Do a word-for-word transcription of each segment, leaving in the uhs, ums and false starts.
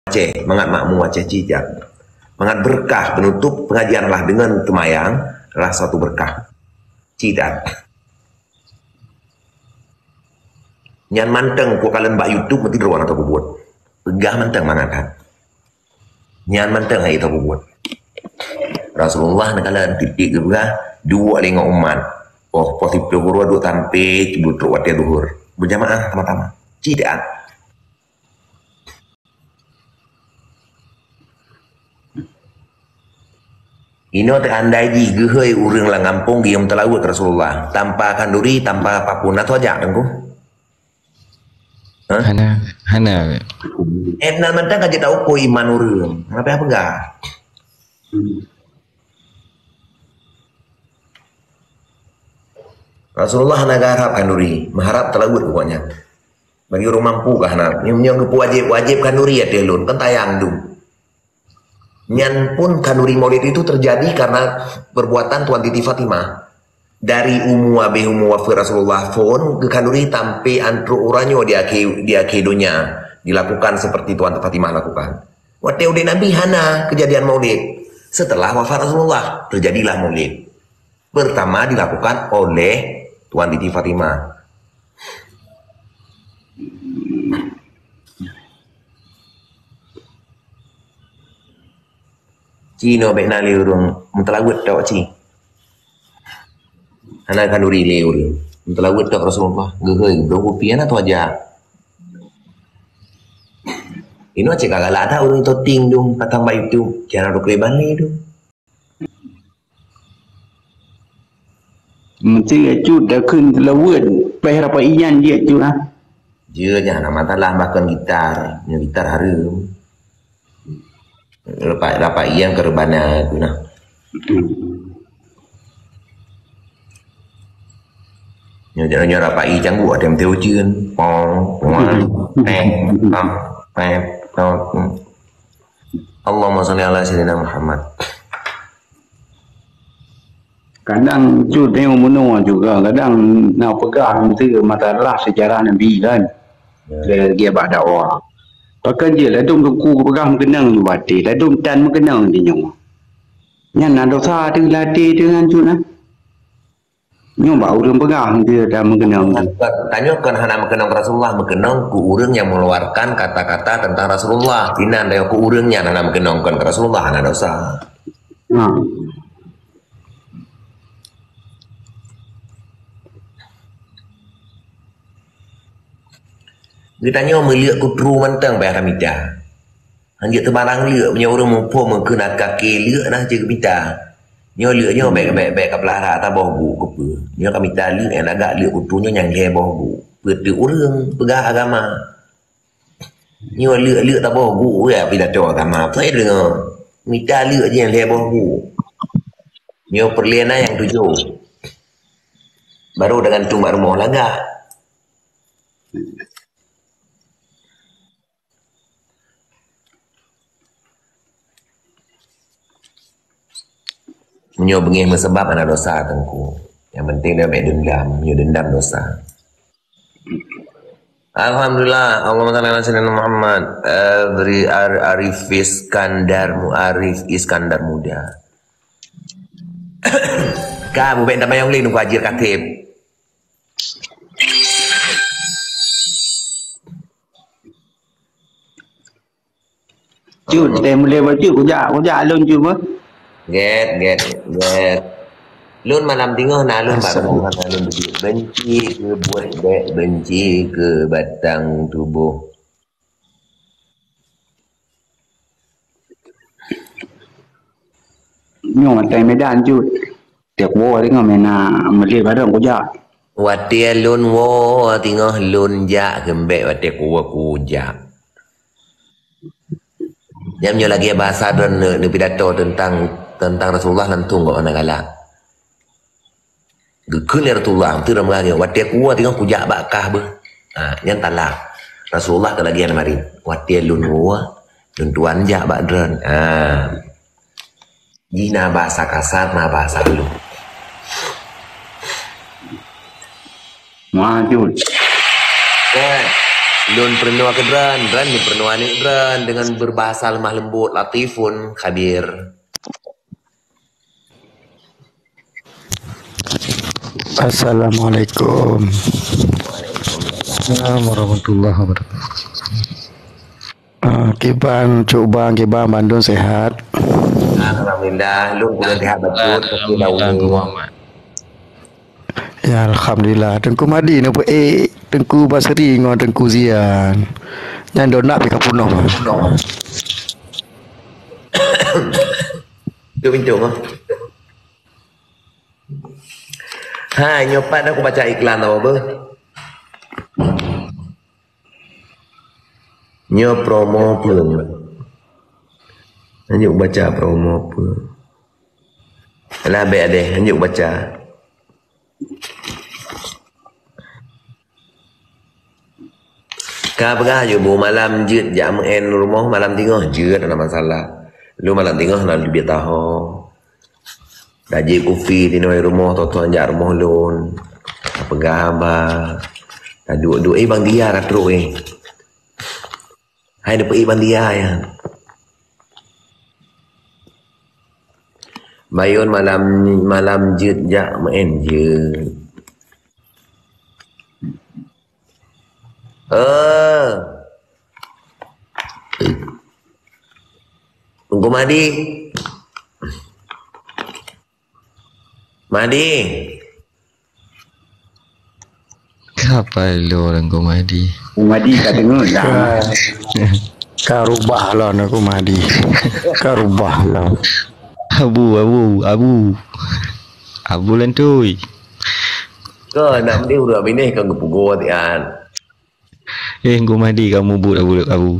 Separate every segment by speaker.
Speaker 1: Aceh, mangat makmu Aceh Cijak. Mangat berkah penutup pengajianlah dengan temayang adalah suatu berkah. Cidak. Nyan manteng ku kalian mbak YouTube mesti ruang atau buat. Pegah manteng mangat kan. Nyan manteng hai itu buat. Rasulullah nak kalian titik ke berah dua lingok umat. Oh, positif dua dua tampe cibut ruat dia duhur. Berjamaah sama-sama. Cidak. Ino terandai di gehoi urang lang kampung gium telawut Rasulullah tanpa kanduri tanpa apapun atau aja kan ku?
Speaker 2: Hana hana.
Speaker 1: Eh nan mentang kaje tahu ko iman urang. Ngapa apa enggak? Rasulullah hana garap kanduri, mengharap telawut pokoknya. Bagi orang mampu kah nak? Nyong wajib wajib kanduri ya telun kan tayang dum. Nyan pun kanuri maulid itu terjadi karena perbuatan Tuan Titi Fatimah. Dari umu abe umu wafi Rasulullah pun ke kanuri tampe antro uranyo dia ke dia kedonya dilakukan seperti Tuan Fatimah lakukan. Waktu udah Nabi hana kejadian maulid. Setelah wafat Rasulullah terjadilah maulid. Pertama dilakukan oleh Tuan Titi Fatimah. Cino baik nak liurung mentelawut tak ci. Anak kanduri liurung mentelawut tak Rasulullah. Gehoi dong pian atau aja. Ini cek kagak ada orang itu ting dong patang baik tu jangan ruk leban le dong.
Speaker 3: Mesti acu dah kun telawut bayar apa ian dia tu ah.
Speaker 1: Dia jangan masalah bahkan gitar, gitar harum. Lepas dapat yang ke rebana tu nah. Nyo nyo dapat i canggu ada mteu cieun pong pong teng tam pep tot. Allahumma shalli ala sayyidina Muhammad.
Speaker 3: Kadang cu tengok menua juga, kadang nak pegang mesti masalah sejarah Nabi kan. Dia dia buat dakwah. Pakai je lah dong ku pegang kenang tu bati, lah dong tan mengenang di nyong. Nyan nak dosa tu latih dengan cuna. Nyong bau dong pegang dia dah mengenang.
Speaker 1: Tanya kan hana mengenang Rasulullah, mengenang ku urang yang mengeluarkan kata-kata tentang Rasulullah. Tinan dia ku urangnya hana mengenangkan Rasulullah hana dosa.
Speaker 3: Ha.
Speaker 1: Dia tanya melihat kutru mantang bayar kamita. Hanya terbarang lihat punya orang mumpu mengkena kaki lihat nah je kamita. Nyo lihat nyo baik baik baik kaplah rak atas bawah bu kepa. Nyo kamita lihat yang agak lihat kutrunya yang dia bawah bu. Peti orang pegah agama. Nyo lihat lihat tak bawah bu ya pidato agama. Apa dia dengar? Kamita lihat je yang dia bawah bu. Nyo perliana yang tujuh. Baru dengan tumbak rumah laga. Menyo bengih mesebab ana dosa tengku. Yang penting dia baik dendam, menyo dendam dosa. Alhamdulillah, Allahumma shalli ala sayyidina Muhammad. Adri Arif Iskandar Muarif Iskandar Muda. Kamu baik nama yang lain nunggu ajir katib.
Speaker 3: Cud, dia boleh baca kujak, kujak alun cuma.
Speaker 1: Get, get, get. Lun malam tengah nak lun pak lun benci ke buat baik, benci ke batang tubuh.
Speaker 3: Nyong matai medan cud. Tiap war tengah mena meli barang kujak.
Speaker 1: Watia lun wo tengah lun jak gembek watia kuwa kujak. Jamnya lagi bahasa dan ne pidato tentang tentang Rasulullah lantung kok ana galak. Gekun Rasulullah tu dah mengaji watia kuwa tengah kujak bakah be. Ha yang talak. Rasulullah ke lagi mari. Watia lun wo lun tuan jak bakdran. Ha. Jina bahasa kasar na bahasa lu.
Speaker 3: Wah cud.
Speaker 1: Eh, Lun pernah ke dran, dran ni pernah anik dran dengan berbahasa lemah lembut, latifun, khabir.
Speaker 2: Assalamualaikum warahmatullahi wabarakatuh. Uh, Kiban coba Kiban Bandung sehat.
Speaker 1: Alhamdulillah, lu bukan sehat betul. Alhamdulillah.
Speaker 2: Ya alhamdulillah. Tengku Madi ni apa eh Tengku Basri dengan Tengku Zian. Yang donat pergi kapunah.
Speaker 1: Tu bincang ah. Ha, nyopat aku baca iklan apa apa? Nyo promo pun. Anjuk baca promo pun. Alah baik deh, anjuk baca. Kau pergi je bu malam jut jam en rumah malam tengah je tak ada masalah. Lu malam tengah nak lebih tahu. Daji kopi di noi rumah tuan anjar rumah lun. Apa gambar. Dah duk-duk eh bang dia dah teruk eh. Hai dapat eh bang dia ya. Bayun malam malam jut jak main je. Eh. Tunggu Madi. Madi.
Speaker 4: Apa lu orang kau Madi?
Speaker 3: Madi tak dengar dah.
Speaker 2: Kau rubah lah nak aku Madi. Kau rubah lah.
Speaker 4: Abu, abu, abu. Abu lentui.
Speaker 1: Kau nak mesti udah bini kau ngepugo tian.
Speaker 4: Eh, kau Madi kamu buat abu abu.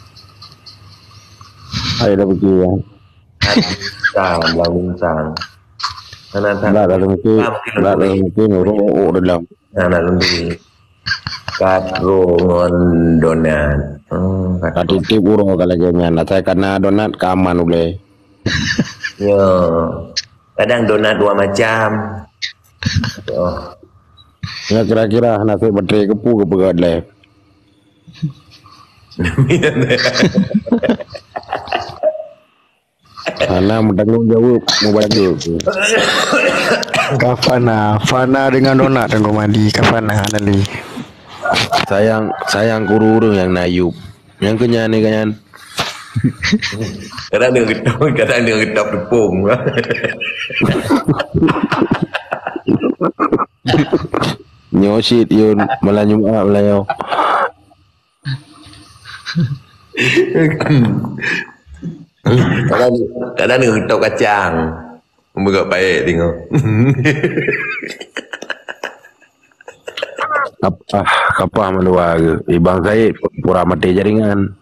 Speaker 3: Ayo dah pergi ya.
Speaker 1: Sang, lalu sang. Mana tak?
Speaker 3: Lah dalam mungkin, lah dalam mungkin orang oh dalam.
Speaker 1: Nah, nak lundi. Katrongon donat. Hmm,
Speaker 3: Tadi tip urang kalau jangan. Nak saya kena donat keaman boleh.
Speaker 1: Yo. Kadang donat dua macam. Oh.
Speaker 3: Ya kira-kira nasi baterai kepu ke pegat leh. Ana menanggung jawab mau bagi.
Speaker 2: Kafana, Fana dengan donat Tengku Madi. Kafana nali.
Speaker 3: Sayang sayang kuru yang nayup. Yang kenyan ni kenyan.
Speaker 1: Kadang dia getap, kadang dia getap tepung.
Speaker 3: Nyosit yun malanyo ah malayo.
Speaker 1: Kadang kadang dia getap kacang. Membuka baik tengok.
Speaker 3: Apa kapah melua ke? Ibang saya pura mati jaringan.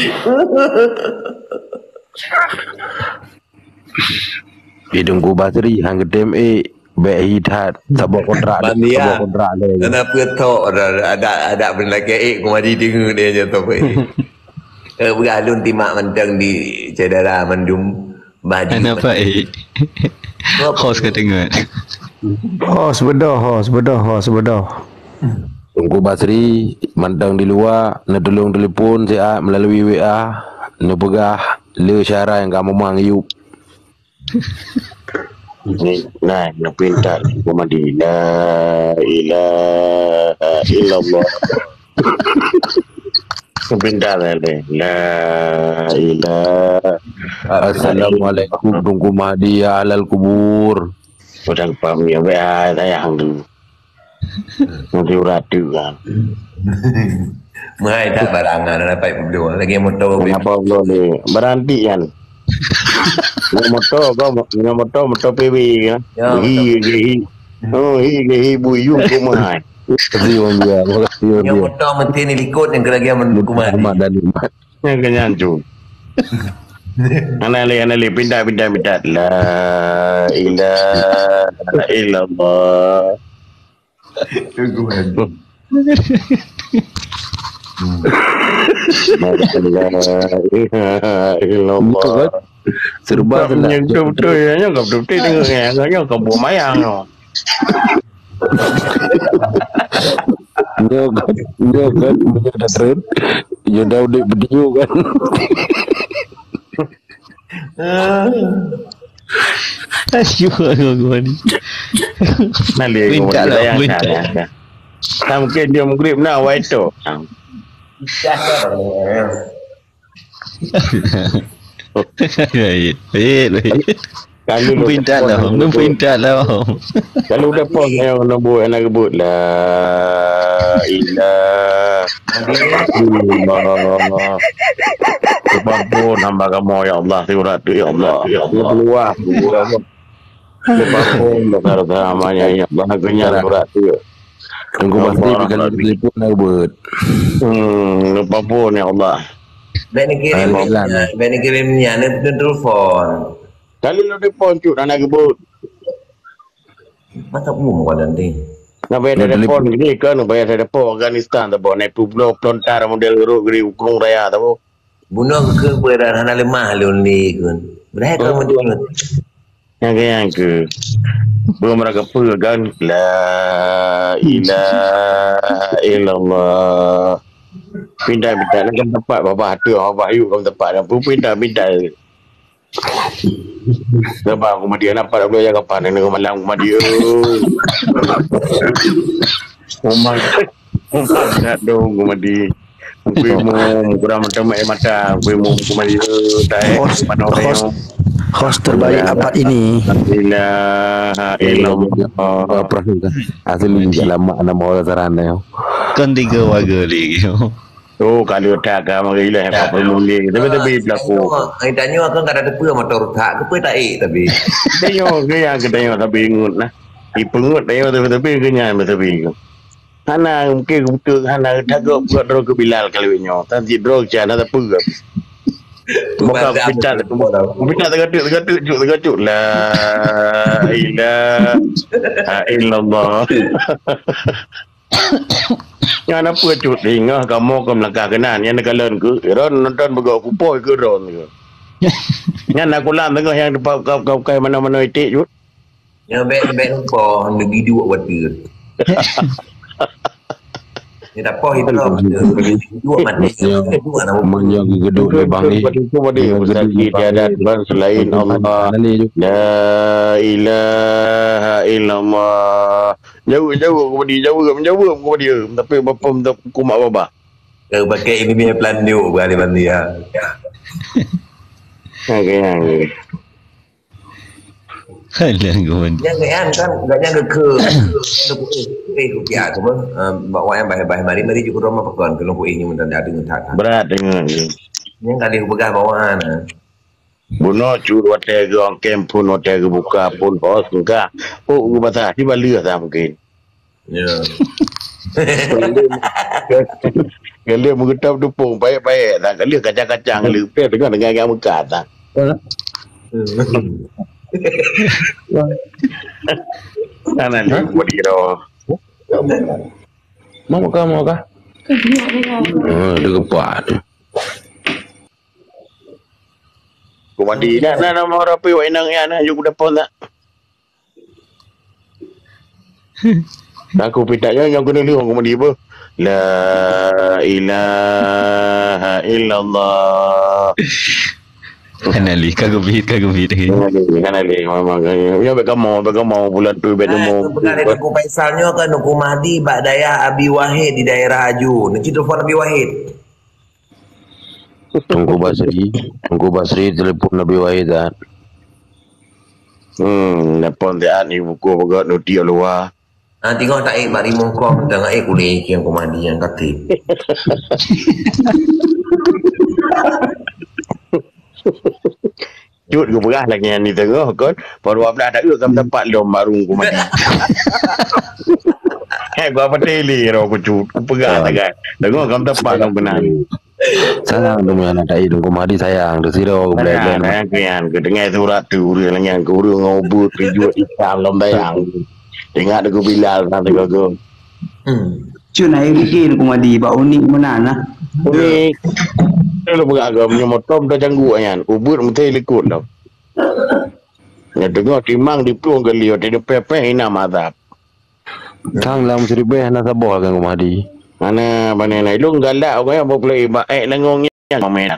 Speaker 3: Hidung ku bateri hang gedem eh baik hidat sabok kontrak sabok kontrak le.
Speaker 1: Kenapa tok ada ada benda ke ku madi dengar dia je tok eh. Eh beralun timak mentang di cedera mendum baju.
Speaker 4: Kenapa eh? Hos ke dengar.
Speaker 2: Hos bedah, hos bedah, hos bedah.
Speaker 3: Tunggu Basri mandang di luar nak tolong telefon saya melalui W A nak pegah le syarah yang kamu mangyup. Nah, nak pintar Madi la ilaha illallah. Pintar le la ilaha. Assalamualaikum tunggu Madi ya alal kubur. Sudah paham ya W A saya hang Nanti uradu kan.
Speaker 1: Mai tak barangan dapat berdua lagi motor.
Speaker 3: Kenapa belum ni? Berhenti kan. Dengan motor kau dengan motor motor P W kan. Hi hi. Oh hi hi buyung kumai. Terima dia. Makasih dia.
Speaker 1: Yang motor mesti ni likut yang lagi kumai.
Speaker 3: Mak dan mak. Yang kenyan tu. Anali anali pindah pindah pindah. La ilaha illallah.
Speaker 1: Tunggu aku.
Speaker 3: Serba yang betul ya, yang betul dengan yang yang kau buat mayang.
Speaker 5: Dia kan, dia kan punya dah trend. Dia dah udah video kan.
Speaker 4: Asyik aku ni.
Speaker 6: Nanti
Speaker 4: Minta lah, minta.
Speaker 6: Tak mungkin dia menggrip nak awak itu.
Speaker 4: Baik, baik, baik.
Speaker 6: Kalau
Speaker 4: Minta lah, minta lah.
Speaker 6: Kalau udah pos yang nombor yang nak sebut la ilah illallah. Sebabun hamba kamu ya Allah surat tu ya Allah ya Allah keluar sebabun besar namanya ya Allah kenyang surat tu.
Speaker 5: Tunggu pasti kalau telefon nak buat.
Speaker 6: Hmm, sebabun ya Allah.
Speaker 1: Ben kirim ben kirimnya ni telefon.
Speaker 6: Kalau lu telefon tu nak sebut.
Speaker 1: Mata umum kan nanti.
Speaker 6: Nak bayar telefon ni kan nak bayar telefon Afghanistan tu bon naik pulau pelontar model geruk geri ukung raya tu.
Speaker 1: Bunuh ke beran hana lemah lun ni kan. Berapa kamu tu?
Speaker 6: Yang ke yang ke. Belum mereka pegang la ilaha illallah. Pindah-pindah nak kan tempat bapa tu bapa yuk kan tempat dan pun pindah-pindah. Sebab aku mati nampak tak boleh jaga kapan ni malam aku mati. Oh my god. Oh my god dong aku mati. Aku mau kurang macam mata aku mau aku mati dah.
Speaker 2: Host, host terbaik apa ini?
Speaker 6: Ilaha illallah.
Speaker 5: Apa kan? Asli lama nama orang sarana.
Speaker 4: Kan tiga warga lagi.
Speaker 6: Oh kalau tak kamu gila apa boleh tapi tapi berlaku.
Speaker 1: Ai tanya akan kada ada apa motor tak ke tak eh tapi.
Speaker 6: Tanya ke yang kita tanya tapi ingut nah. Ipengut tanya tapi tapi kenyang tapi. Hana mungkin betul hana tagap buat drog Bilal kalau nyo. Tanti drog jana tak apa. Muka pintar pintar tergatuk tergatuk juk tergatuk la ilaha illallah. Yang apa cut hingga kamu ke melangkah kenan yang nekalan ke ron nonton begok kupoi ke ron ke. Yang nak kulam tengah yang depan kau kau mana-mana itik cut.
Speaker 1: Yang baik-baik lupa lagi dua water. Ni tak apa itu dua mati. Dua nama
Speaker 5: menjaga gedung di bangi.
Speaker 6: Itu pada sakit tiada Tuhan selain Allah. La ilaha illallah. Jauh-jauh aku dia jauh aku jauh aku dia. Tapi bapa minta hukum mak bapa.
Speaker 1: Kau pakai ini punya plan dia berani bandi ya.
Speaker 6: Okey okey.
Speaker 4: Halang kawan.
Speaker 1: Yang kan kan enggak yang ke eh rupiah tu mah bawa yang bahaya-bahaya mari mari juga rumah pakon kalau ku ingin mendak dengan tak.
Speaker 6: Berat dengan ni.
Speaker 1: Yang kali pegang bawaan.
Speaker 6: Buno curu hotel ke orang camp pun hotel ke buka pun bos enggak. Oh ku patah di Bali tak mungkin.
Speaker 1: Ya.
Speaker 6: Kalau mengetap tupung baik-baik tak kali kacang-kacang lepas dengan dengan yang Mekah tak. Ana ni buat dia.
Speaker 5: Mau kah mau kah? Oh, dia kepat.
Speaker 6: Ku mandi dah nak nama orang pi wak enang ya nak juga dapat tak. Aku pindah yang kena ni aku mandi apa? La ilaha illallah.
Speaker 4: Kanali kagum hit kagum hit.
Speaker 6: Kanali memang ya bagaimana bagaimana bulan tu bagaimana.
Speaker 1: Bukan ada ku Faisalnya kan ku Mahdi bak daya Abi Wahid di daerah Aju. Nanti telepon Abi Wahid.
Speaker 5: Tunggu Basri, tunggu Basri telefon Nabi Wahid dah.
Speaker 6: Hmm, telefon dia ni buku bagat noti luar.
Speaker 1: Ah tengok tak eh bari mongkom tengok eh kulit yang ku Mahdi yang kata.
Speaker 6: Cut ku perah lagi yang ni tengah kan. Baru apa dah ada kan tempat lom baru ku mandi. Eh gua apa teli ro ku cut. Ku perah tak kan. Tengok kan tempat kan benar.
Speaker 5: Sayang tu yang ada itu ku Mahdi sayang tu siro ku boleh boleh.
Speaker 6: Sayang kian ku dengar surat tu uri lagi yang ku uri ngobut tujuh Islam lom dayang. Ingat aku Bilal nanti aku.
Speaker 3: Hmm. Cun air bikin ku Mahdi bau unik menana.
Speaker 6: Unik. Lu beragam punya motor dah canggu kan. Ubur mesti likut dah. Ya dengar timang di puang kali dia pepeh ina mazhab.
Speaker 5: Kang lam seribu nak sabah kan Kumadi.
Speaker 6: Mana mana nak lu galak kau yang boleh baik lengong yang menak.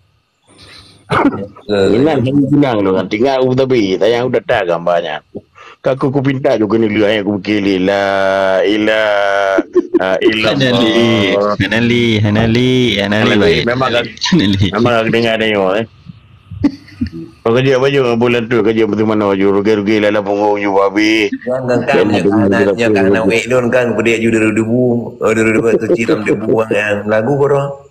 Speaker 6: Ini hanya bilang lu kan tinggal aku tapi tayang udah tak gambarnya. Kaku ku pinta juga ni lu yang aku kili la ila ila.
Speaker 4: Hanali, Hanali, Hanali, Hanali baik.
Speaker 6: Memang
Speaker 4: Hanali.
Speaker 6: memang aku dengar dia eh. Kau kerja apa je bulan tu kerja betul mana je rugi-rugi lah punggung you babi.
Speaker 1: Jangan kan anaknya karena wek don kan pedek ju dari debu, dari debu tu ciram debu yang lagu koro.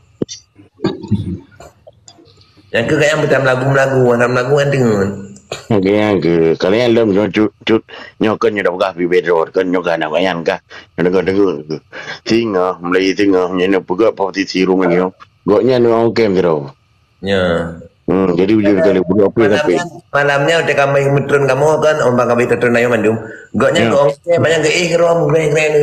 Speaker 1: Yang ke yang betam lagu-lagu, dalam lagu kan dengar.
Speaker 6: Okey yang ke kalian lem cut cut nyokan nyodak gah pi bedro kan nyokan nak yang kah. Dengar dengar ke. Singa Melayu singa nyena pegak pati sirum lagi. Goknya ni orang kem tu.
Speaker 1: Ya.
Speaker 6: Hmm, jadi ujung kali buat apa tapi
Speaker 1: malamnya udah kami metron kamu kan ombak kami tertun ayo mandum goknya
Speaker 6: Ya.
Speaker 1: kok saya banyak ke ih rom keren keren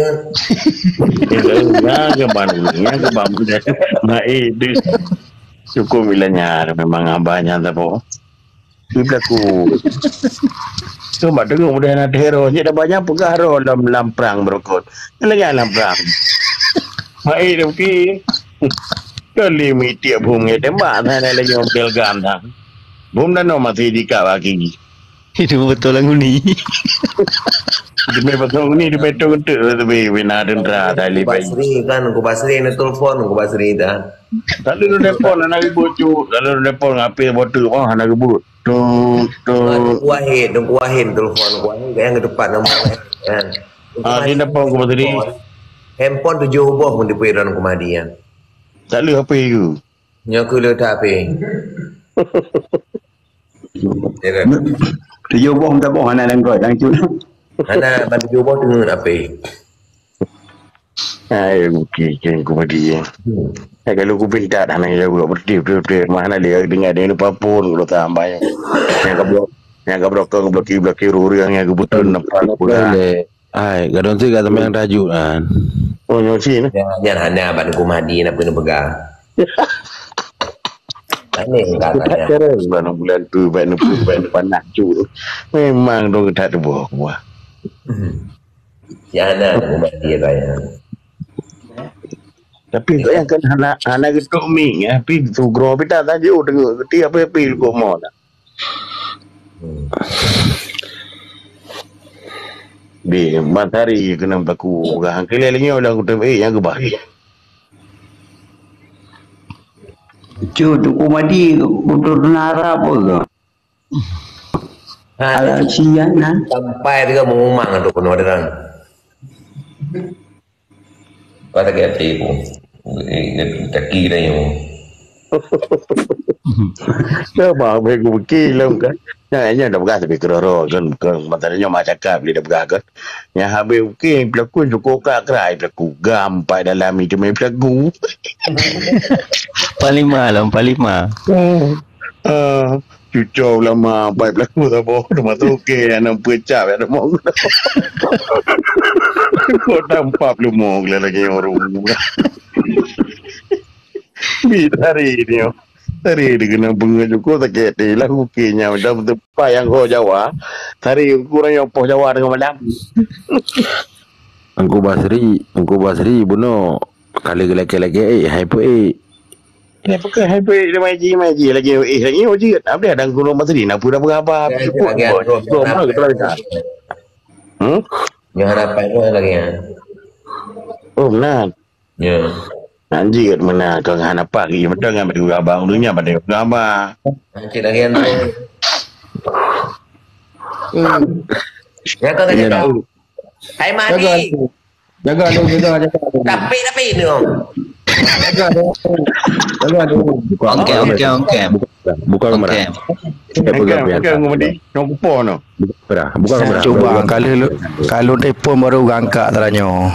Speaker 6: ya ke bandung ya ke bambu dah nah itu cukup bilanya memang abahnya tapi Iblaku coba dengar mudah nak hero nya dah banyak pegah ro dalam dalam perang berikut lagi dalam perang hai tu ki kali miti bumi tembak sana lagi mobil ganda bum dan no masih dikak lagi
Speaker 4: Itu betul lagu ni.
Speaker 6: di betul ni di betul tu tapi bina dendra tali bayi
Speaker 1: Basri kan ku Basri ni telefon ku Basri dah
Speaker 6: kalau lu telefon nak ibu kalau lu telefon ngapi botu oh nak ibu tu tu
Speaker 1: ku Wahid ku Wahid telefon ku Wahid yang ke depan nombor kan
Speaker 6: ah di depan ku tadi
Speaker 1: handphone tujuh buah pun dipiran ku Madian
Speaker 6: tak lu apa itu
Speaker 1: nya ku le tak ape
Speaker 3: Tujuh boh tak boh anak dan kau yang cun.
Speaker 1: ana ban tujuh buah dengar ape
Speaker 6: ai okey kan ku dia eh kalau ku pinta dah nak jaga berdiri berdiri mana dia dengar dia lupa pun kalau tambah yang ke blok yang ke blok ke blok kiri blok kiri orang yang kebetul nampak pula
Speaker 5: Ai, gadon sih kata yang tajuk kan.
Speaker 6: oh nyosi ni
Speaker 1: jangan hanya ban ku Madi nak kena pegang Aneh katanya.
Speaker 6: Cara mana bulan tu baik nupu baik panas cu. Memang dong tak ada buah buah.
Speaker 1: Ya ana umat dia kaya.
Speaker 6: Tapi kau yang kan anak anak getuk mi ya, pi tu grow pita tajuk dengar geti apa pi kau mau tak. Di matahari kena baku gah keliling orang aku tu eh yang kebah.
Speaker 3: Cun tu kumadi untuk nara apa ke? Ala sian lah.
Speaker 1: Sampai dia mengumang tu penuh orang. Kata ke hati pun. Kaki dah yang.
Speaker 6: Sebab aku fikir lah kan. Yang dah begas tapi keroro kan kan matanya macam cakap dia dah begas kan. Yang habis okey pelakon cukup kak kerai pelakon gampai dalam itu main pelakon.
Speaker 4: Palima lah, palima.
Speaker 6: Ah, cucuk lama baik pelakon tak boh rumah tu okey yang nampak cap ada mau. Kau tampak belum mau lagi orang. Bi hari ni. Tari dia kena bunga cukup tak kira lah kukinya macam tepat yang kau Jawa. Tari kurang yang poh Jawa dengan malam.
Speaker 5: Angku Basri, Angku Basri buno kali lagi-lagi eh hai pu eh.
Speaker 6: Ini pakai happy dia maji maji lagi eh lagi oji apa ada guru Basri nak pura berapa cukup. Kau mana kita lagi. Hmm?
Speaker 1: Yang harapan tu lagi ya.
Speaker 6: Oh benar.
Speaker 1: Ya.
Speaker 6: Anjir mana kau ngah apa lagi betul dengan berdua abang dulunya pada abang.
Speaker 1: Cik lagi yang tu. Ya kau kata tahu. Hai Madi.
Speaker 2: Jaga tu, jaga, jaga.
Speaker 1: Tapi tapi ni om.
Speaker 2: Jaga tu. Jaga tu.
Speaker 4: Okey, okey, okey.
Speaker 5: Buka kamera. Kita pegang
Speaker 6: Bukan
Speaker 5: pian.
Speaker 6: ngomong ni, ngomong kupon no.
Speaker 5: Buka kamera. Buka kamera.
Speaker 2: Cuba kalau kalau telefon baru angkat teranya.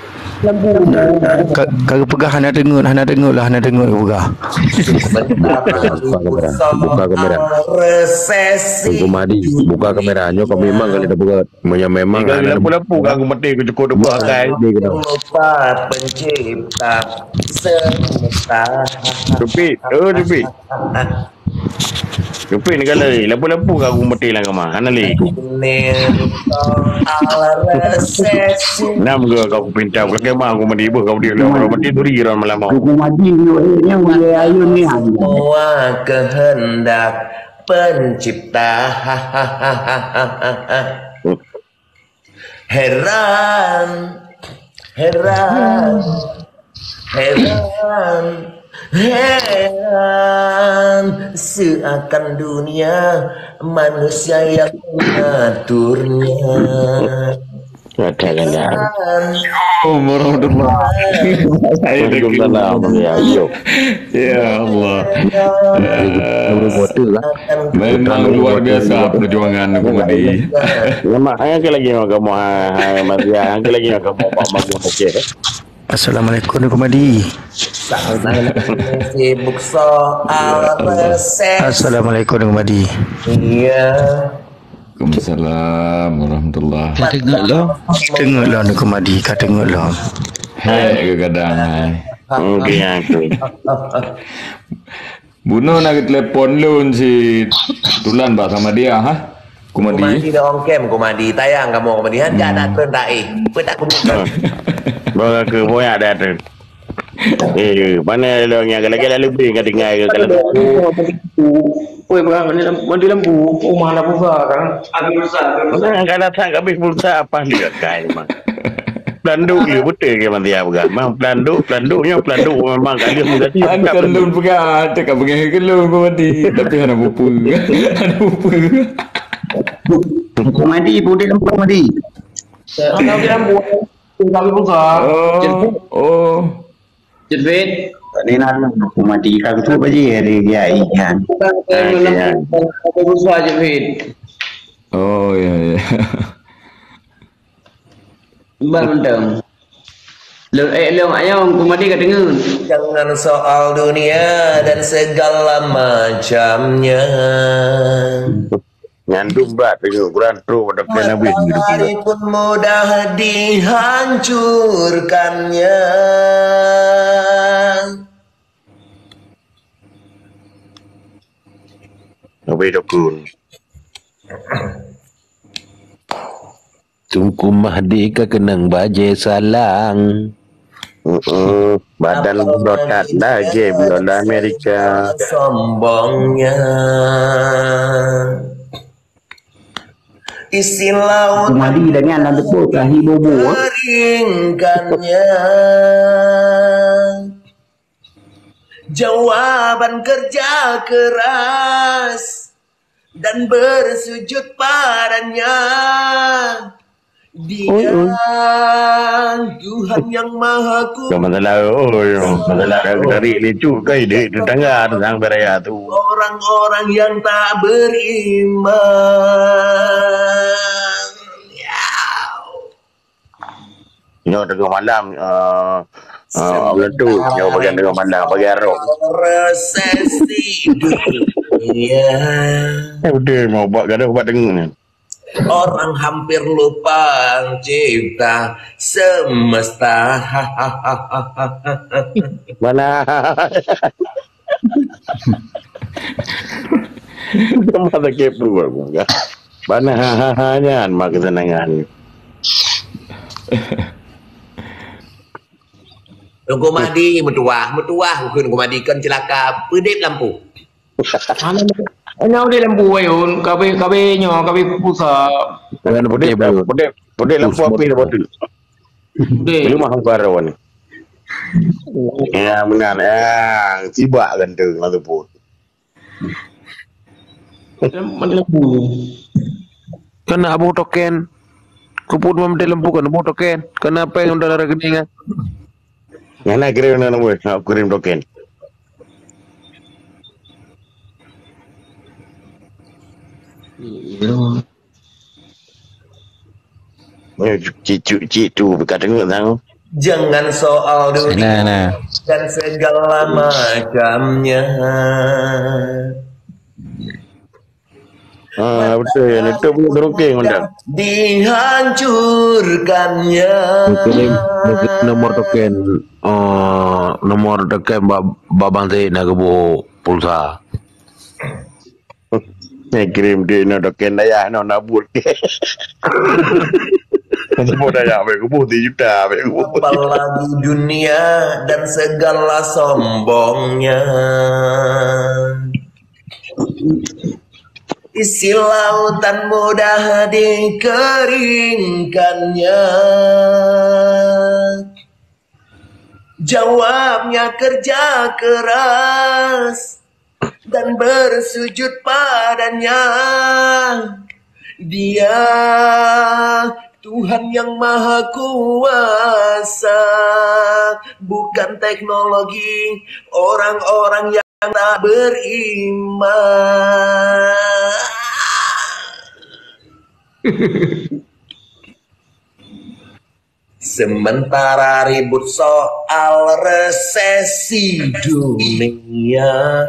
Speaker 2: Kalau pegah hana dengar, hana dengar lah, hana dengar pegah.
Speaker 5: Buka kamera. Buka kamera.
Speaker 1: Resesi.
Speaker 5: Angku Madi, buka kameranya kau memang kali dah buka. Memang memang
Speaker 6: Kalau lapu-lapu kan aku mati aku cukup dua pakai.
Speaker 1: Lupa pencipta semesta.
Speaker 6: Dupit, oh dupit. Kepin kalau ni, lampu-lampu kau aku mati lah kemah. Hana li. Nam ke kau pinta ke kemah aku mati ibu kau dia lampu mati tu ri malam mau.
Speaker 3: Aku mati ni yang boleh ayun ni.
Speaker 1: Semua kehendak pencipta. Heran, heran, heran. Heran seakan dunia manusia yang mengaturnya.
Speaker 6: Kadang-kadang.
Speaker 4: Oh, warahmatullahi
Speaker 6: Waalaikumsalam. Ya, yo.
Speaker 4: Ya Allah. Memang luar biasa perjuangan komedi.
Speaker 6: Lama, hang ke lagi nak kamu Mas ya, hang ke lagi nak kamu Pak Magu okey.
Speaker 2: Assalamualaikum komedi.
Speaker 1: Sibuk soal resep.
Speaker 2: Assalamualaikum komedi.
Speaker 1: Iya.
Speaker 4: Waalaikumsalam warahmatullahi. Dah tengok lah.
Speaker 2: Tengoklah ni komedi, kau tengoklah.
Speaker 4: Hai kadang hai.
Speaker 6: Okey aku.
Speaker 4: Buno nak telefon lun si Tulan bah sama dia ha. Komedi.
Speaker 1: Komedi dah on cam komedi tayang kamu komedi han jangan nak tak eh. Apa tak komedi.
Speaker 6: Bawa ke boya ada tu. Eh, mana lo yang kalau-kalau lebih kau dengar ke kalau.
Speaker 3: Oi, bang, mandi lampu, rumah lampu kan. Habis besar.
Speaker 6: Mana kan datang habis pulsa apa dia kai memang. Pelanduk dia betul ke mandi apa kan. Memang pelanduk, pelanduknya pelanduk memang kali mudah sih.
Speaker 4: Kan lun pegang, tak pegang ke lun komedi. Tapi ada bupu. Ada bupu.
Speaker 3: Komedi, boleh lampu komedi. Kalau dia lampu, kalau besar.
Speaker 4: Oh. Oh.
Speaker 3: Jedwet ni nak aku mati kau tu baje hari dia ikan. Aku besar jedwet.
Speaker 4: Oh ya ya.
Speaker 3: Bang mendang. Lo eh lo ayam aku mati kat dengar.
Speaker 1: Jangan soal dunia dan segala macamnya.
Speaker 6: Nyandung berat dengan Quran terus pada kena habis hidup kita.
Speaker 1: Matahari pun mudah dihancurkannya.
Speaker 6: Habis dokun.
Speaker 5: Tungku Mahdi ke kenang baje salang.
Speaker 6: Uh, badan berotat lagi bila Amerika.
Speaker 1: Sombongnya. Isi laut
Speaker 3: Komedi dengan ada betul kahi bobo.
Speaker 1: keringkannya. Jawaban kerja keras dan bersujud padanya. Dia Tuhan yang Maha
Speaker 6: Kau
Speaker 1: Kuasa.
Speaker 6: masalah oh masalah dari lucu kau ide tetangga tentang beraya tu.
Speaker 1: Orang-orang yang tak beriman.
Speaker 6: Nyo tengah malam uh, uh, meletup nyo bagian tengah malam bagi arok.
Speaker 1: Resesi dunia.
Speaker 6: Eh udah mau buat gaduh buat dengar ni.
Speaker 1: Orang hampir lupa cipta semesta.
Speaker 6: Mana? Masa kepo aku enggak. Mana hanya mak kesenangan.
Speaker 1: Tunggu Mahdi metuah, metuah ukun Mahdi kan celaka pedip lampu.
Speaker 3: Ana dia lampu ayun, kabe kabe nyo, kabe pusat.
Speaker 6: Dengan bodek bodek bodek lampu api dah betul.
Speaker 3: Dek.
Speaker 6: Belum mahal barawan ni. Ya benar ya, sibak kan tu lalu pun.
Speaker 3: Mana lampu?
Speaker 5: Kena abu token. Kuput mem lampu kan abu token. Kenapa yang udah rekening?
Speaker 6: Yang nak kirim nak buat, nak kirim token. Ya, cicu cicu berkat dengar tang.
Speaker 1: Jangan soal dunia
Speaker 4: Nah, nah.
Speaker 1: dan segala macamnya.
Speaker 6: Ah betul ya, itu punya teroking undang.
Speaker 1: Dihancurkannya.
Speaker 5: Kirim nomor token. Oh, nomor token babang saya nak kebu pulsa.
Speaker 6: Yang kirim dia nak doken daya nak nabut ke. Semua daya baik putih juta baik putih.
Speaker 1: Apalagi dunia dan segala sombongnya. Isi lautan mudah dikeringkannya. Jawabnya kerja keras dan bersujud padanya. Dia Tuhan yang maha kuasa, bukan teknologi orang-orang yang tak beriman. Sementara ribut soal resesi dunia,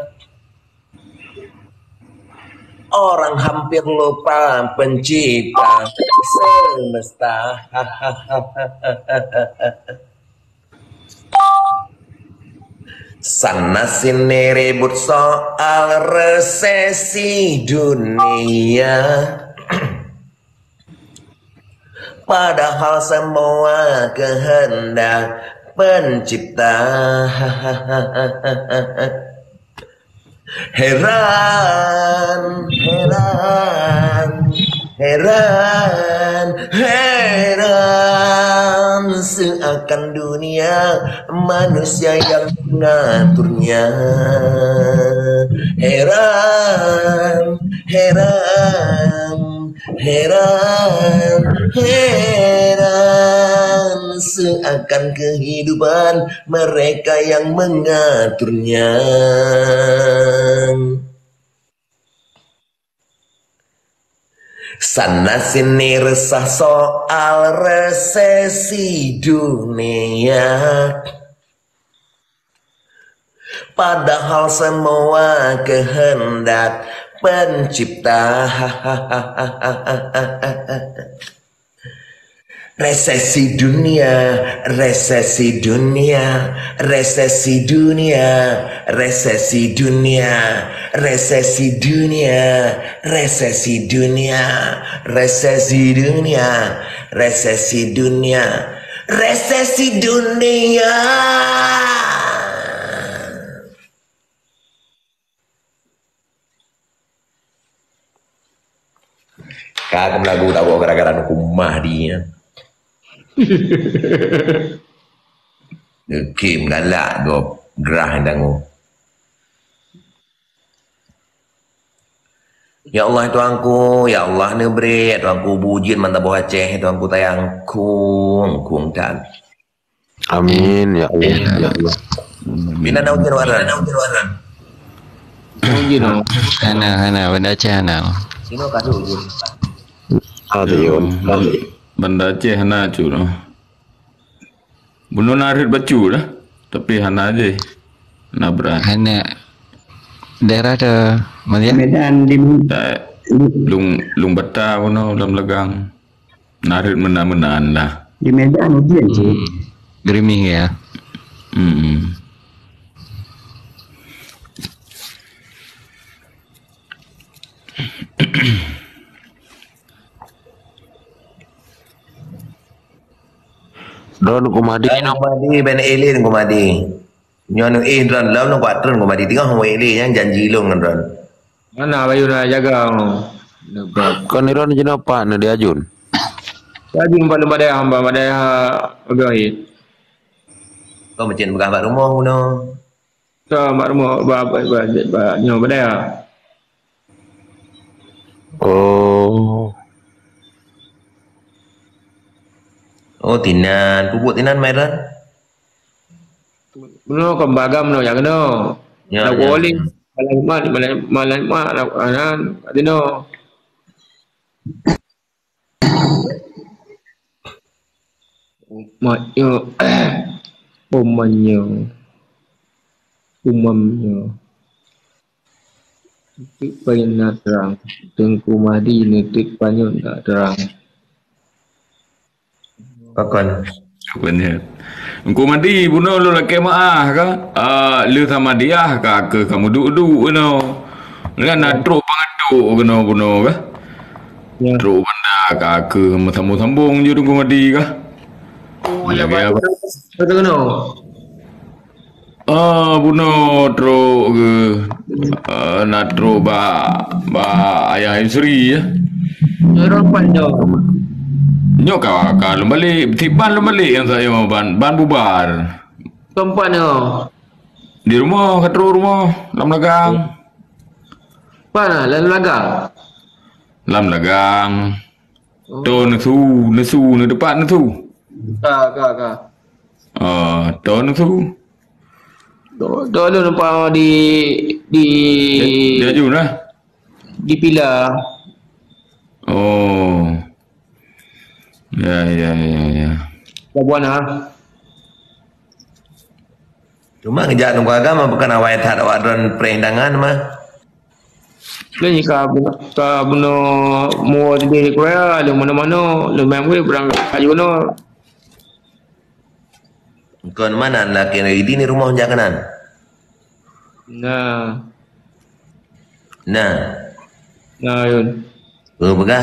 Speaker 1: orang hampir lupa pencipta semesta. Sana sini ribut soal resesi dunia, padahal semua kehendak pencipta. Heran, heran, heran, heran, seakan dunia manusia yang mengaturnya. Heran, heran, heran, heran, seakan kehidupan mereka yang mengaturnya. Sana sini resah soal resesi dunia, padahal semua kehendak pencipta. Resesi dunia, resesi dunia, resesi dunia, resesi dunia, resesi dunia, resesi dunia, resesi dunia, resesi dunia, resesi dunia. Kagum lagu tak bawa gara-gara hukumah dia. Kim galak go gerah dangu. Ya Allah Tuanku, ya Allah nebri, Tuanku bujin mantap buah Aceh, Tuanku tayang kung kung tan.
Speaker 5: Amin ya Allah. Ya Allah.
Speaker 1: Bina nau jeruaran, nau jeruaran.
Speaker 4: Ujin no.
Speaker 7: Hana hana benda Aceh hana.
Speaker 1: Sino kadu ujin.
Speaker 6: Adion.
Speaker 4: Benda Aceh hana cu no. Bunuh narit bacu dah. Tapi hana aje. Nabran.
Speaker 7: Hana daerah ada mana?
Speaker 3: Medan di
Speaker 4: Lung lung bata bunuh dalam legang. Narit mena-menaan lah.
Speaker 3: di Medan hujan sih.
Speaker 7: Gerimis ya.
Speaker 4: Hmm.
Speaker 5: Don kumadi
Speaker 1: Ai kumadi ben elin kumadi. Nyon eh dran lam no kwatron kumadi tengah ho elin yang janji long dran.
Speaker 4: Mana bayu nak jaga no.
Speaker 5: kan iron jenapa na diajun.
Speaker 4: Ajun pada pada hamba pada agahi.
Speaker 1: Kau macam begah mak rumah no.
Speaker 4: So mak rumah ba ba ba nyo pada.
Speaker 5: Oh.
Speaker 1: Oh tinan, pupuk tinan meran.
Speaker 4: No kembagam no yang no.
Speaker 1: Ya.
Speaker 4: Nak boleh malam mak malam malam mak nak anan adino. Mak yo umanyo umamyo tik payna terang tengku madi nitik panyun tak terang.
Speaker 1: Kakon.
Speaker 4: Benar. Engkau mandi bunuh lu laki maah ka? Ah, lu sama dia ka ke kamu duduk no. Dengan nadro pangado Truk kena-kena kah?
Speaker 5: Ya.
Speaker 4: Truk bandar kah ke sambung-sambung je tunggu mati kah?
Speaker 5: Oh, ya apa? Betul kena.
Speaker 4: Ah, bunuh truk ke uh, nak truk ba ba ayah Sri ya.
Speaker 5: Orang pandai.
Speaker 4: Nyok kau kalau balik tiban lu balik yang saya ban ban bubar.
Speaker 5: Tempat ni.
Speaker 4: Di rumah kat rumah lam lagang.
Speaker 5: Mana? Lalu lagang.
Speaker 4: Lam lagang. Tu nesu nesu ni depan nesu.
Speaker 5: Ka ka ka.
Speaker 4: Ah, tu nesu.
Speaker 5: Dulu nampak di di
Speaker 4: Dia jun lah.
Speaker 5: di pilar.
Speaker 4: Oh. Ya ya ya ya.
Speaker 5: Labuan ah.
Speaker 1: Cuma ngejak nunggu agama bukan awal tak awak dan perendangan mah.
Speaker 5: Lain ka ka buno mo di Korea lu mana-mana lu main gue berang kayu no.
Speaker 1: Kau mana laki ini ni rumah jak kanan.
Speaker 5: Nah.
Speaker 1: Nah,
Speaker 5: Nah yun.
Speaker 1: oh begah.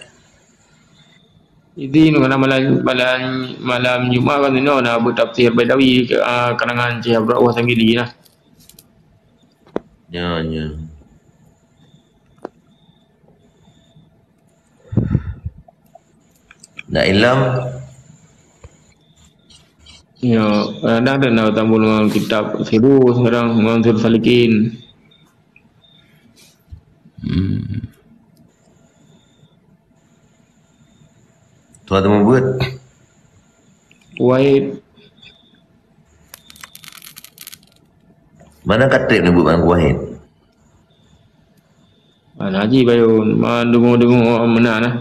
Speaker 5: Jadi nu kana malam malam malam Jumaat kan no na buat tafsir Baidawi uh, karangan Syekh Abdul Rahman Sanggili lah.
Speaker 1: Ya ya. Nak ilm
Speaker 5: Ya, kadang ada nak tambah dengan kitab Siru sekarang Mansur Salikin.
Speaker 4: Hmm.
Speaker 1: tu ada membuat.
Speaker 5: Wahid.
Speaker 1: Mana kata ni buat bang Wahid?
Speaker 5: Mana haji bayun, mana dengung-dengung mana nah.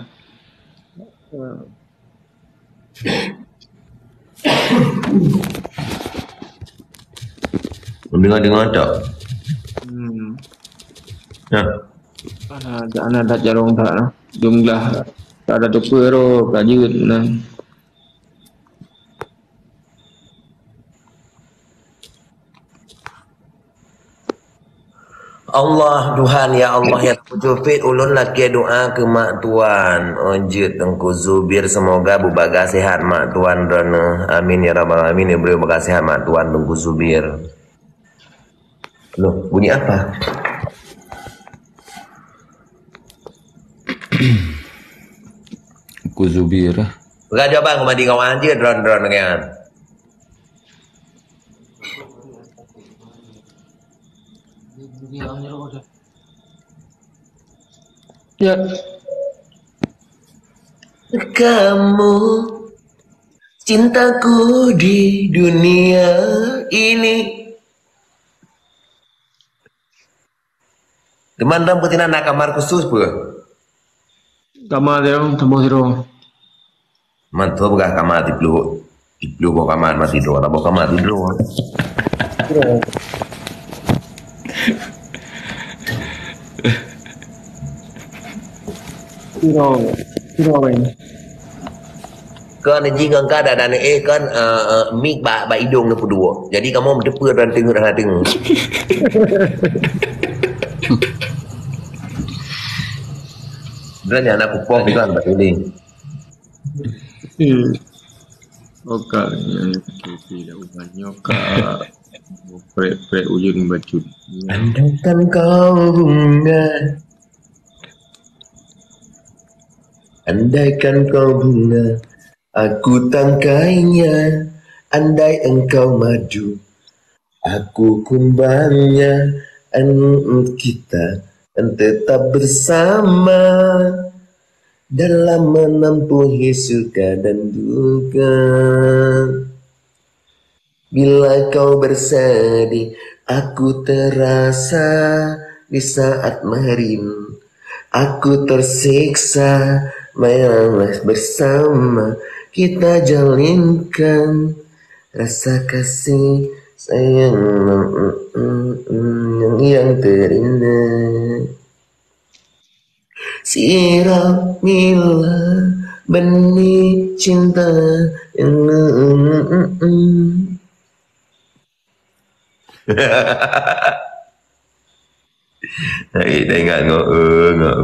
Speaker 1: Mendengar-dengar tak?
Speaker 5: Hmm.
Speaker 1: Ya.
Speaker 5: Mana tak ana tak jarong tak nah. Jumlah tak ada tupu ro kajut nah.
Speaker 1: Allah Tuhan ya Allah ya Jufit ulun laki doa ke mak tuan Onjit Tengku Zubir semoga bubaga sehat mak tuan Rana amin ya rabbal alamin ya beliau baga sehat mak tuan Tengku Zubir. Loh bunyi apa?
Speaker 4: Ku Zubir.
Speaker 1: Bukan jawaban aku mandi kawan je dron-dron kan.
Speaker 5: Ya.
Speaker 1: Kamu cintaku di dunia ini. Teman ram putina nak kamar khusus pun.
Speaker 5: Kamar dia tambah zero.
Speaker 1: Mantu bukan kamar di blue. Di blue bawa kamar mati tidur, tak bawa kamar tidur.
Speaker 5: Zero. Zero ini.
Speaker 1: Kan jika engkau ada dan eh kan uh, uh, mik ba ba hidung ni dua. Jadi kamu mendepa dan tengok dan tengok. Sebenarnya anak kupong kan tak ini.
Speaker 5: Hmm. Oka yang tidak banyak ka pre-pre ujung baju.
Speaker 1: Andaikan kau bunga, andaikan kau bunga, aku tangkainya. Andai engkau madu, aku kumbangnya. Dan kita dan tetap bersama dalam menempuh suka dan duka. Bila kau bersedih, aku terasa di saat merindu. Aku tersiksa, mayalah bersama kita jalinkan rasa kasih sayang yang terindah. Siramilah benih cinta yang Eh, dah ingat ngok, eh, ngok.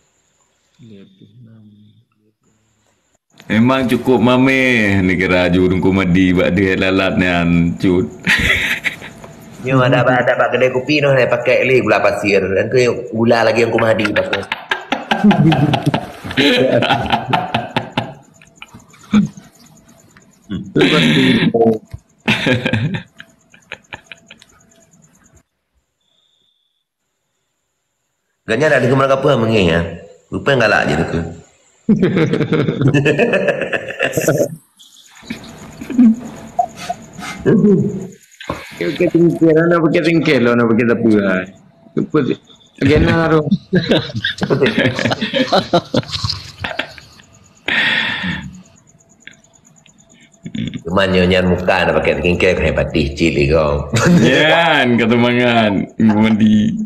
Speaker 4: Memang cukup mame negara jurung komedi buat dia lalat ni ancut.
Speaker 1: Ni ada ada pak kedai kopi noh saya pakai le gula pasir dan ke gula lagi yang kumadi pakai. Ganya nak dengar apa mengi ya. Rupa galak je tu.
Speaker 5: Kita tingkir, nak pakai tingkir lah, nak pakai tepi lah. Lupa tu. Agena tu.
Speaker 1: Cuman nyanyian muka nak pakai tingkir kena patih cili kau.
Speaker 4: Yan, kata mangan. Komedi.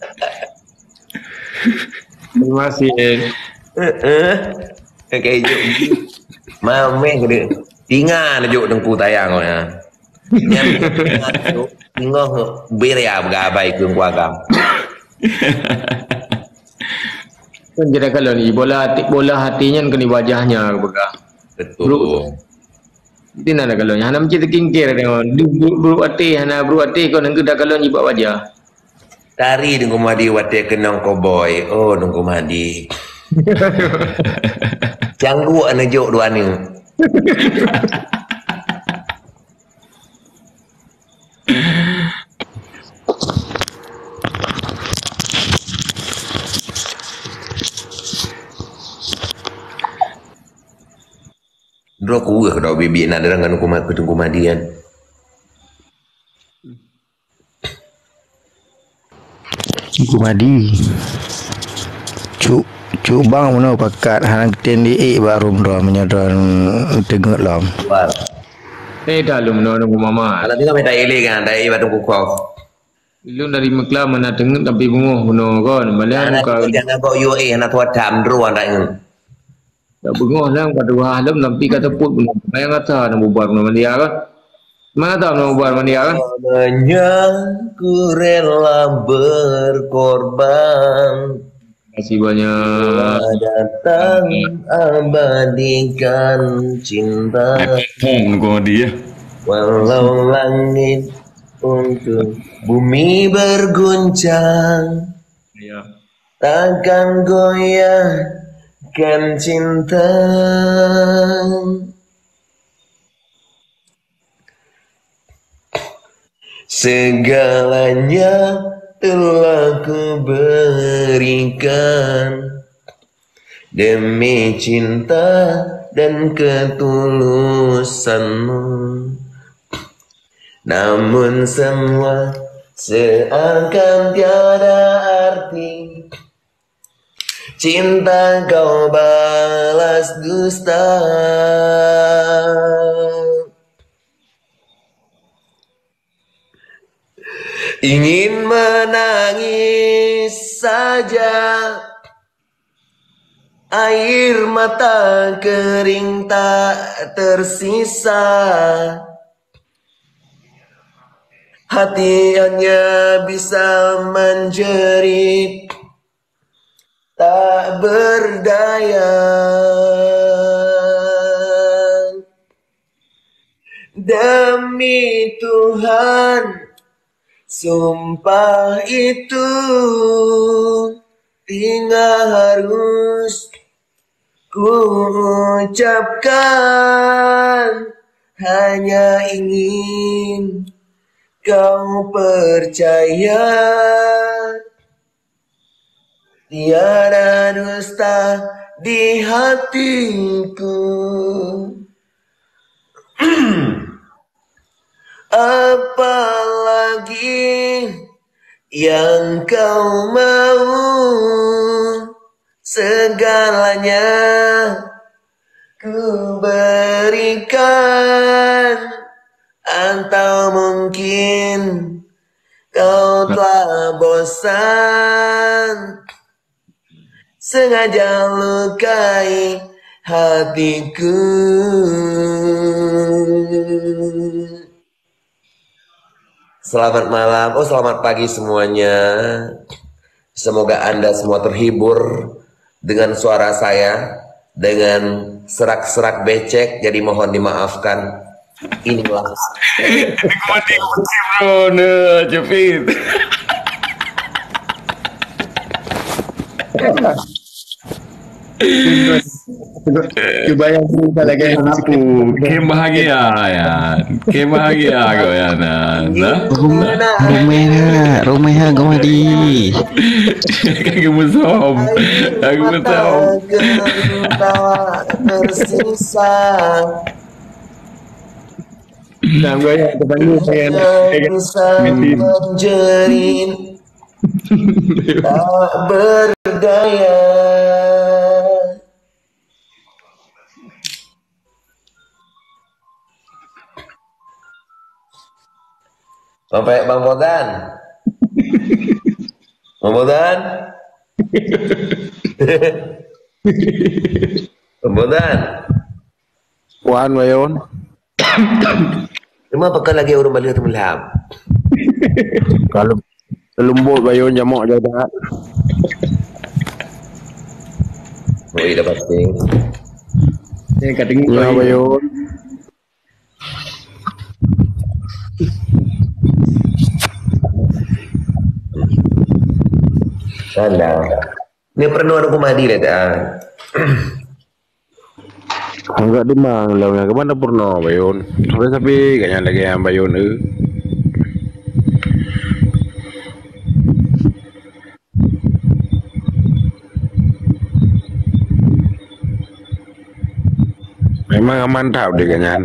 Speaker 5: Terima kasih.
Speaker 1: Eh, kayak juk. Mame kena tinggal juk tengku tayang kau ya. Yang tinggal beria bergabai ke kuagam.
Speaker 5: Kan jadi kalau ni bola hati bola hatinya kan di wajahnya bega.
Speaker 1: Betul.
Speaker 5: Itu nak kalau hana macam terkingkir tengok. Buru hati hana buru hati kau nengku dah kalau ni buat wajah.
Speaker 1: Tari dengan madi wate kenang cowboy. Oh, nunggu madi. Canggu ane jok dua ni. Dro ku ke dak bibi nak dengan hukumat ketunggu madian.
Speaker 2: Kumadi. Cuk cuk bang mana pakat hang ten di e baru ro menyadar tengok lam.
Speaker 1: Wah.
Speaker 5: Eh dah lu mana nunggu mama.
Speaker 1: Kalau tengok meta ele kan, dai batu kukau.
Speaker 5: Lu dari Meklah mana tengok tapi bunguh bunuh kan. Malah muka
Speaker 1: Jangan kau yo eh nak tuat dam dro andak ngin.
Speaker 5: tak bunguh lah kat dua halam tapi kata put bunuh. Bayang kata nak bubar bunuh dia kan. Mana tahu nak bubar dia kan.
Speaker 1: Menyaku rela berkorban.
Speaker 5: Terima kasih banyak.
Speaker 1: Datang abadikan cinta.
Speaker 4: Pung komedi ya.
Speaker 1: Walau langit untuk bumi berguncang,
Speaker 5: Ya.
Speaker 1: takkan goyahkan cinta. Segalanya telah ku berikan demi cinta dan ketulusanmu. Namun semua seakan tiada arti. Cinta kau balas dusta. Ingin menangis saja, air mata kering tak tersisa. Hati hanya bisa menjerit, tak berdaya. Demi Tuhan, sumpah itu tinggal harus ku ucapkan. Hanya ingin kau percaya, tiada dusta di hatiku. Apalagi yang kau mau, segalanya ku berikan. Atau mungkin kau telah bosan, sengaja lukai hatiku. Selamat malam, oh selamat pagi semuanya. Semoga Anda semua terhibur dengan suara saya, dengan serak-serak becek, jadi mohon dimaafkan. Inilah.
Speaker 4: Bro, ne, cepit.
Speaker 5: Kebayang kita lagi
Speaker 4: Aku Kim bahagia ya. Kim bahagia kau ya nah.
Speaker 7: Rumah rumah Gomadi.
Speaker 4: Kaki musom. Aku musom.
Speaker 1: Tersisa.
Speaker 5: Nah, gue yang kebanyakan pengen
Speaker 1: Bisa menjerit, tak berdaya. Sampai Bang Bodan. Bang Bodan. Bang Bodan.
Speaker 6: Wan Bayon.
Speaker 1: Cuma apakah lagi orang balik tu melham?
Speaker 6: Kalau lembut Bayon jamak je dah.
Speaker 1: Oh, iya pasti.
Speaker 5: Ini katanya
Speaker 6: Ya Bayon.
Speaker 1: Sana. Ni pernah ada kumadi dah tak?
Speaker 6: Enggak dimang lah yang kemana purno Bayon. Sampai sampai kayaknya lagi yang Bayon eh. Memang mantap dia kayaknya.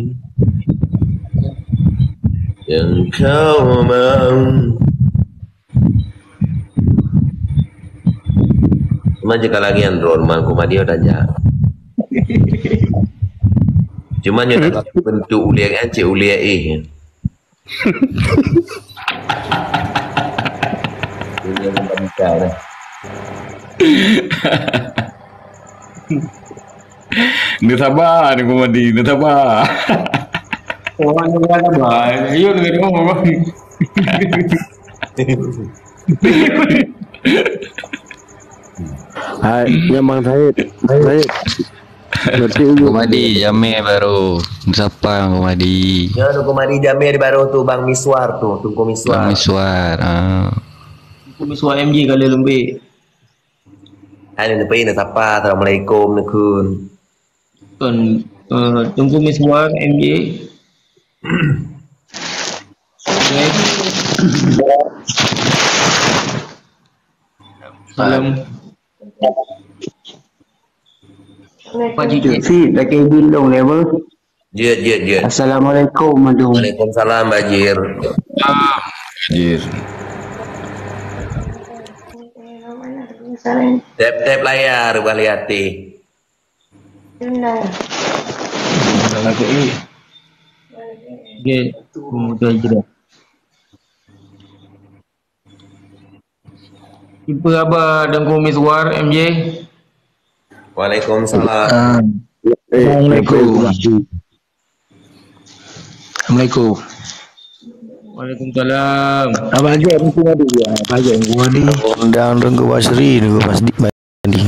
Speaker 1: Yang kau mau. Cuma jika lagi yang normal kumadi udah aja. Cuma yang bentuk uliak kan cik uliak eh. Ini yang bangsa dah.
Speaker 4: Ni sabar ni komedi, ni sabar.
Speaker 5: orang yang ada bah. Ayo dengan ngomong bang.
Speaker 6: Hai, yang Bang Syed. Syed. Nanti
Speaker 7: Gomadi Jamil baru. Siapa yang Gomadi?
Speaker 1: Ya, tu kumadi Jamil baru tu Bang Miswar tu, Tungku Miswar.
Speaker 7: Bang Miswar. Ah.
Speaker 5: Miswar M J kali lembik.
Speaker 1: Hai, ni pergi nak sapa. Assalamualaikum nekun.
Speaker 5: Kan uh, Tunggu Miswar M J. Salam. Pak Jidul.
Speaker 3: Si, dah kaya bindung ni apa?
Speaker 1: Jid, jid, jid.
Speaker 3: Assalamualaikum, Madung.
Speaker 1: Waalaikumsalam, Bajir.
Speaker 4: Jir.
Speaker 1: Tap-tap layar, Bali hati.
Speaker 5: Lagi ni. Dia mudah je dah. Jumpa Abah dan Tunggu Miswar M J.
Speaker 1: Waalaikumsalam.
Speaker 3: Assalamualaikum.
Speaker 7: Assalamualaikum.
Speaker 5: Waalaikumsalam.
Speaker 3: Abang Ajak mesti ada dia. Abang Ajak yang gua ni.
Speaker 2: Undang Renggu Basri ni gua pas di banding.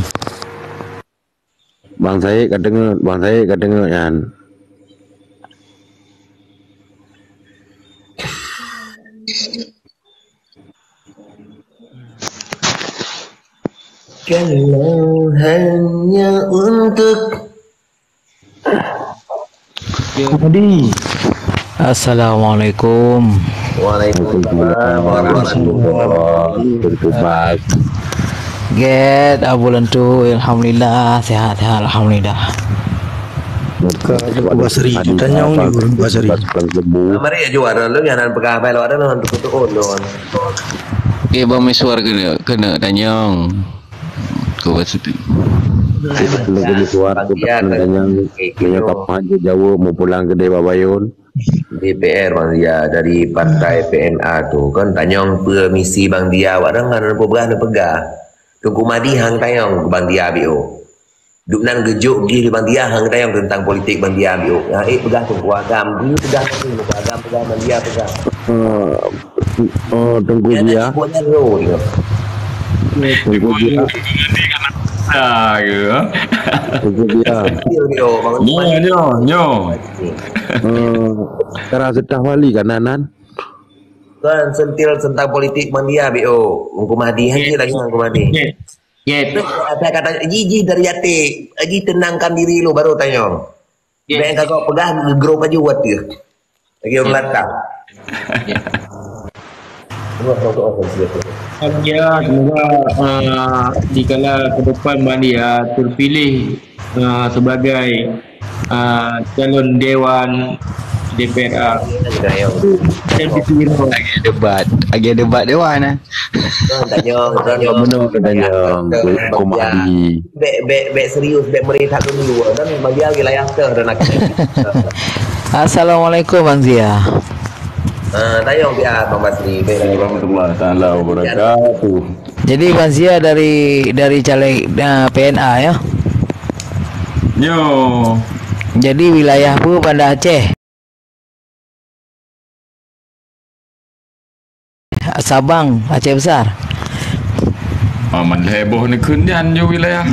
Speaker 6: Bang Syed kat dengar, Bang Syed kat dengar kan.
Speaker 1: Kalau hanya untuk
Speaker 8: Assalamualaikum.
Speaker 1: Waalaikumsalam warahmatullahi wabarakatuh.
Speaker 8: Get Abu Lentu, alhamdulillah sehat-sehat alhamdulillah.
Speaker 2: Ke Renggu Basri. Tanya ni Renggu Basri.
Speaker 1: Mari juara lu yang nan pegah pai lo ada lo untuk tu lo.
Speaker 7: Okay, Bang Miswar kena kena tanya. Kau maksud
Speaker 6: Lagu suara tu yang punya kapal Jawa mau pulang ke Dewa Bayon.
Speaker 1: D P R Bang Dia dari partai P N A tu kan tanyong pe misi Bang Dia awak dah kan apa berah pegah. Tunggu madi hang tayong Bang Dia B O. Duk nan gejuk gi Bang Dia hang tayong tentang politik Bang Dia B O. Ha eh pegah tu agam, ni pegah tu agam pegah Bang Dia pegah.
Speaker 6: Oh, tunggu dia.
Speaker 1: Buatnya ro dia.
Speaker 6: Ibu dia.
Speaker 4: Ah, ke?
Speaker 6: Ibu dia.
Speaker 1: Yo, bangun
Speaker 4: Nyo, nyo, nyo.
Speaker 6: Hmm, sekarang setah wali kan Nanan?
Speaker 1: Kan sentil tentang politik mandia bo. Ungku Mahdi haji lagi Ungku Mahdi.
Speaker 5: Get.
Speaker 1: Saya kata Gigi dari Yati, Gigi tenangkan diri lu baru tanya.
Speaker 5: Get.
Speaker 1: Bang kagak pegang ngegro aja buat dia. Lagi orang latah.
Speaker 5: Ya, semoga uh, jikalau ke depan dia terpilih uh, sebagai uh, calon Dewan D P R A dan dipilih
Speaker 7: Lagi debat, lagi debat dewan ah.
Speaker 1: Tanya, tanya
Speaker 6: Benar katanya Komadi.
Speaker 1: Bek bek bek serius bek merintah dulu dan bagi wilayah teh dan akhirnya.
Speaker 8: Assalamualaikum Bang Zia.
Speaker 1: Ah, tanya biar Bang Basri.
Speaker 6: Warahmatullahi taala wabarakatuh.
Speaker 8: Jadi Bang Zia dari dari caleg uh, P N A ya.
Speaker 4: Nyo.
Speaker 8: Jadi wilayah pu Banda Aceh. Sabang, Aceh Besar.
Speaker 4: Ah, man heboh ni kunyan yo wilayah.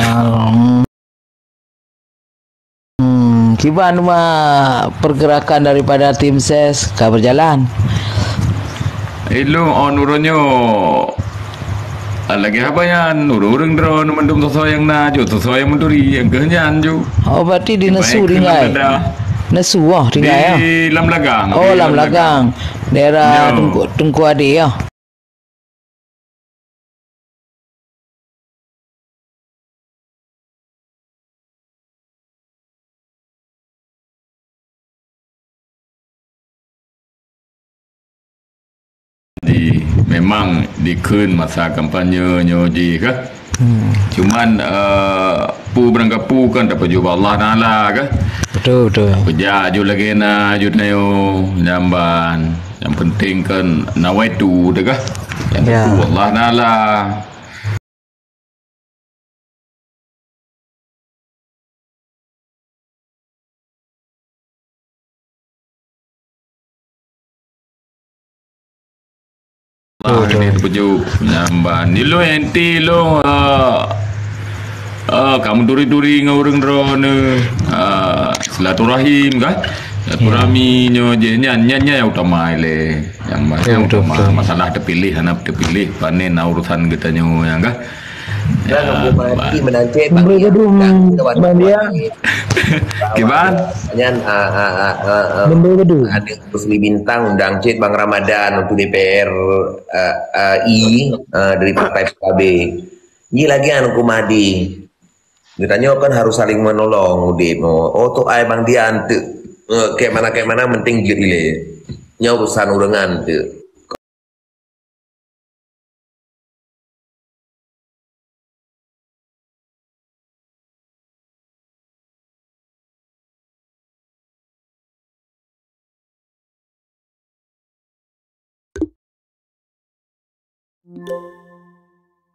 Speaker 8: Hmm, gimana mah pergerakan daripada tim ses kah berjalan?
Speaker 4: Ilo on uronyo. Lagi apa yan? Urung drone mendum sesuai yang na jo, sesuai yang menduri yang kehenyan jo.
Speaker 8: Oh berarti di Nesu ringai. Nesu wah ringai ya.
Speaker 4: Di Lam Lagang.
Speaker 8: Oh Lam Lagang. Daerah Tungku Tungku Adi ya.
Speaker 4: Di memang di kun masa kampanye nyoji ke. Hmm. Cuman uh, pu berangkat pu kan dapat jumpa Allah Taala ke.
Speaker 8: Betul betul.
Speaker 4: Kerja ju lagi na ju nayo jamban. Yang penting kan nawaitu dah ke. Yang
Speaker 8: Ya.
Speaker 4: tu Allah Taala. Ah, ini tujuh nyamban. Ni lo enti lo ah ah kamu duri-duri ngurung drone ah silaturahim kan? Silaturahmi nyo je nyan nyan yang utama ile. Yang yang utama masalah terpilih anak terpilih panen urusan kita nyo yang kan?
Speaker 1: Dan Ungku Mahdi menancep
Speaker 8: Beli gedung Bandia.
Speaker 4: Gimana?
Speaker 1: Nyan ah ah ah ah
Speaker 8: Beli gedung.
Speaker 1: ada Rusli Bintang undang Cik Bang Ramadan untuk D P R uh, uh, I uh, dari Partai P K B. Ini lagi anu Ungku Mahdi. Ditanya kan harus saling menolong udip. Oh tuh ai Bang Dian tu uh, kayak mana kayak mana penting jile. Nya urusan urengan tu.
Speaker 9: Thank you.